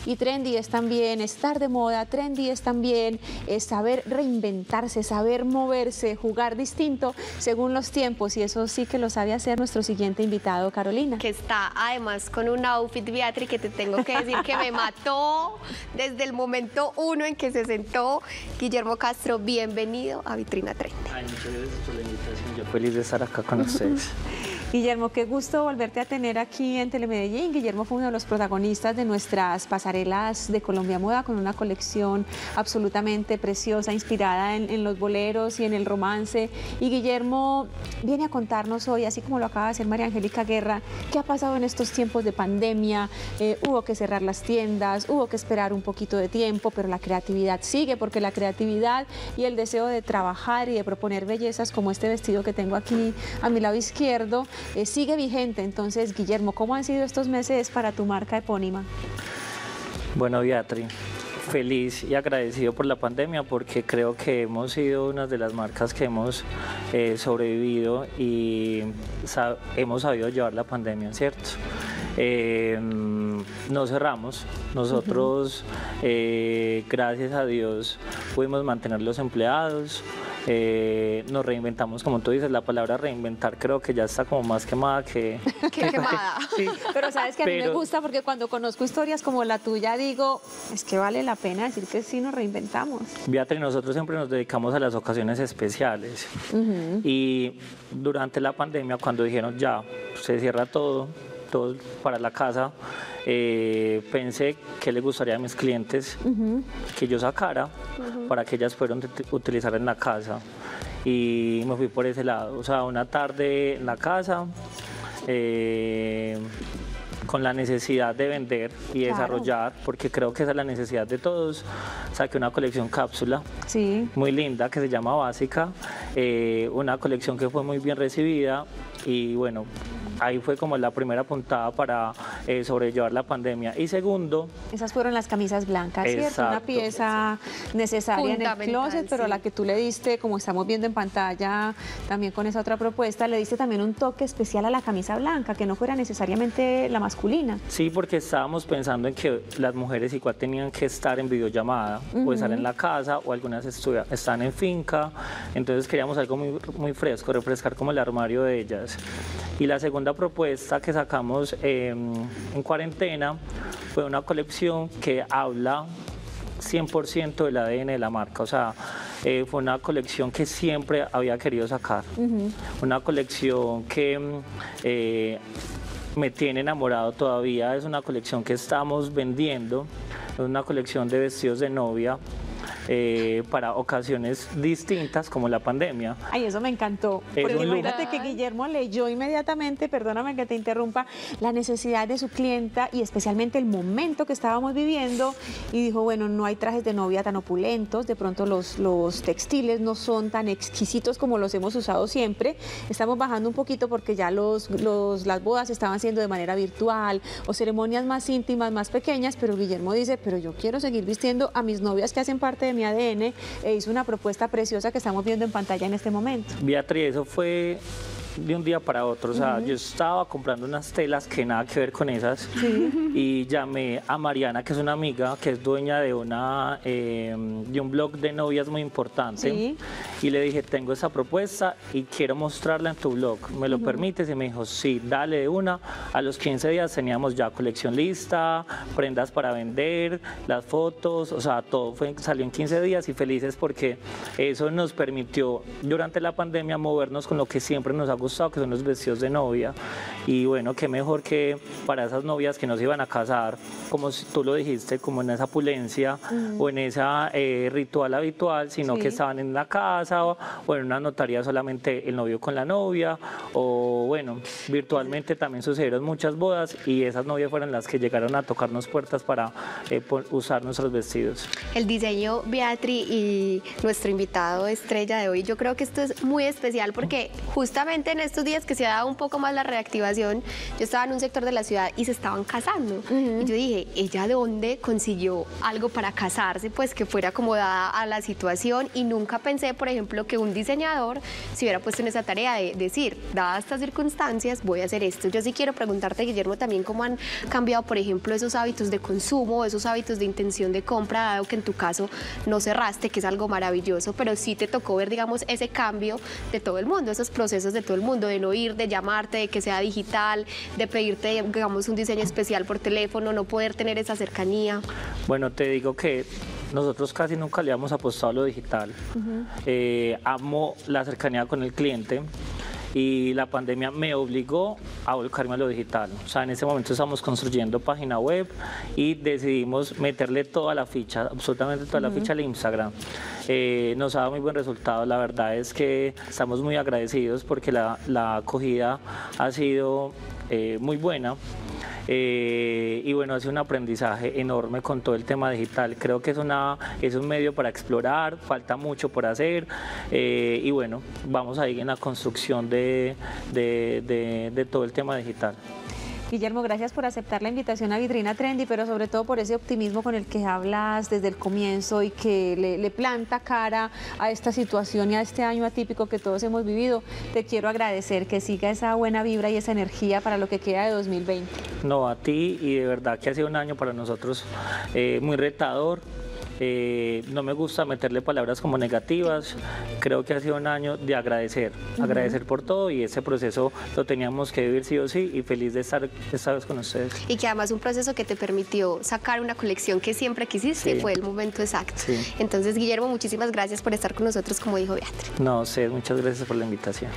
Y trendy es también estar de moda, trendy es también saber reinventarse, saber moverse, jugar distinto según los tiempos, y eso sí que lo sabe hacer nuestro siguiente invitado, Carolina. Que está además con un outfit, Beatriz, que te tengo que decir que me mató desde el momento uno en que se sentó. Guillermo Castro, bienvenido a Vitrina Trendy. Ay, muchas gracias por la invitación, yo feliz de estar acá con ustedes. Guillermo, qué gusto volverte a tener aquí en Telemedellín. Guillermo fue uno de los protagonistas de nuestras pasarelas de Colombia Moda, con una colección absolutamente preciosa, inspirada en los boleros y en el romance. Y Guillermo viene a contarnos hoy, así como lo acaba de hacer María Angélica Guerra, qué ha pasado en estos tiempos de pandemia. Hubo que cerrar las tiendas, hubo que esperar un poquito de tiempo, pero la creatividad sigue, porque la creatividad y el deseo de trabajar y de proponer bellezas como este vestido que tengo aquí a mi lado izquierdo, sigue vigente. Entonces, Guillermo, ¿cómo han sido estos meses para tu marca epónima? Bueno, Beatriz, feliz y agradecido por la pandemia, porque creo que hemos sido una de las marcas que hemos sobrevivido y hemos sabido llevar la pandemia, ¿cierto? No cerramos, nosotros gracias a Dios pudimos mantener los empleados. Nos reinventamos, como tú dices, la palabra reinventar creo que ya está como más quemada que quemada. Sí. Pero sabes que a mí me gusta, porque cuando conozco historias como la tuya digo, es que vale la pena decir que sí nos reinventamos. Beatriz, nosotros siempre nos dedicamos a las ocasiones especiales y durante la pandemia, cuando dijeron ya, se cierra todo para la casa, pensé que les gustaría a mis clientes que yo sacara para que ellas fueran utilizar en la casa, y me fui por ese lado. O sea, una tarde en la casa con la necesidad de vender y desarrollar, porque creo que esa es la necesidad de todos. Saqué una colección cápsula muy linda que se llama Básica, una colección que fue muy bien recibida, y bueno, ahí fue como la primera puntada para sobrellevar la pandemia. Y segundo... Esas fueron las camisas blancas, ¿cierto? Una pieza necesaria en el closet, pero a la que tú le diste, como estamos viendo en pantalla, también con esa otra propuesta, le diste también un toque especial a la camisa blanca, que no fuera necesariamente la masculina. Sí, porque estábamos pensando en que las mujeres igual tenían que estar en videollamada, o estar en la casa, o algunas están en finca, entonces queríamos algo muy fresco, refrescar como el armario de ellas. Y la segunda propuesta que sacamos en cuarentena fue una colección que habla 100% del ADN de la marca. O sea, fue una colección que siempre había querido sacar, una colección que me tiene enamorado todavía. Es una colección que estamos vendiendo, es una colección de vestidos de novia para ocasiones distintas como la pandemia. Ay, eso me encantó, porque imagínate que Guillermo leyó inmediatamente, perdóname que te interrumpa, la necesidad de su clienta y especialmente el momento que estábamos viviendo, y dijo, bueno, no hay trajes de novia tan opulentos, de pronto los textiles no son tan exquisitos como los hemos usado siempre, estamos bajando un poquito porque ya las bodas estaban siendo de manera virtual o ceremonias más íntimas, más pequeñas, pero Guillermo dice, pero yo quiero seguir vistiendo a mis novias que hacen parte de mi ADN, e hizo una propuesta preciosa que estamos viendo en pantalla en este momento. Beatriz, eso fue de un día para otro. O sea, yo estaba comprando unas telas que nada que ver con esas, y llamé a Mariana, que es una amiga que es dueña de un blog de novias muy importante, y le dije, tengo esa propuesta y quiero mostrarla en tu blog, ¿me lo permites? Y me dijo, sí, dale de una. A los 15 días teníamos ya colección lista, prendas para vender, las fotos, o sea, todo salió en 15 días, y felices porque eso nos permitió durante la pandemia movernos con lo que siempre nos ha gustado, que son los vestidos de novia. Y bueno, qué mejor que para esas novias que no se iban a casar, como tú lo dijiste, como en esa opulencia o en esa ritual habitual, sino que estaban en la casa o en una notaría solamente el novio con la novia, o bueno, virtualmente también sucedieron muchas bodas, y esas novias fueron las que llegaron a tocarnos puertas para usar nuestros vestidos. El diseño, Beatriz, y nuestro invitado estrella de hoy, yo creo que esto es muy especial porque justamente en estos días que se ha dado un poco más la reactivación, yo estaba en un sector de la ciudad y se estaban casando. Y yo dije, ¿ella dónde consiguió algo para casarse? Pues que fuera acomodada a la situación, y nunca pensé, por ejemplo, que un diseñador se hubiera puesto en esa tarea de decir, dadas estas circunstancias, voy a hacer esto. Yo sí quiero preguntarte, Guillermo, también cómo han cambiado, por ejemplo, esos hábitos de consumo, esos hábitos de intención de compra, dado que en tu caso no cerraste, que es algo maravilloso, pero sí te tocó ver, digamos, ese cambio de todo el mundo, esos procesos de todo el mundo, de no ir, de llamarte, de que sea digital, de pedirte, digamos, un diseño especial por teléfono, no poder tener esa cercanía. Bueno, te digo que nosotros casi nunca le hemos apostado a lo digital. Amo la cercanía con el cliente, y la pandemia me obligó a volcarme a lo digital. O sea, en ese momento estamos construyendo página web y decidimos meterle toda la ficha, absolutamente toda la ficha al Instagram. Nos ha dado muy buen resultado. La verdad es que estamos muy agradecidos porque la acogida ha sido muy buena. Y bueno, ha sido un aprendizaje enorme con todo el tema digital. Creo que es un medio para explorar, falta mucho por hacer, y bueno, vamos ahí en la construcción de todo el tema digital. Guillermo, gracias por aceptar la invitación a Vitrina Trendy, pero sobre todo por ese optimismo con el que hablas desde el comienzo y que le planta cara a esta situación y a este año atípico que todos hemos vivido. Te quiero agradecer, que siga esa buena vibra y esa energía para lo que queda de 2020. No, a ti, y de verdad que ha sido un año para nosotros muy retador. No me gusta meterle palabras como negativas. Creo que ha sido un año de agradecer por todo, y ese proceso lo teníamos que vivir sí o sí, y feliz de estar esta vez con ustedes. Y que además un proceso que te permitió sacar una colección que siempre quisiste, sí. Fue el momento exacto. Sí. Entonces, Guillermo, muchísimas gracias por estar con nosotros, como dijo Beatriz. No, sé, muchas gracias por la invitación.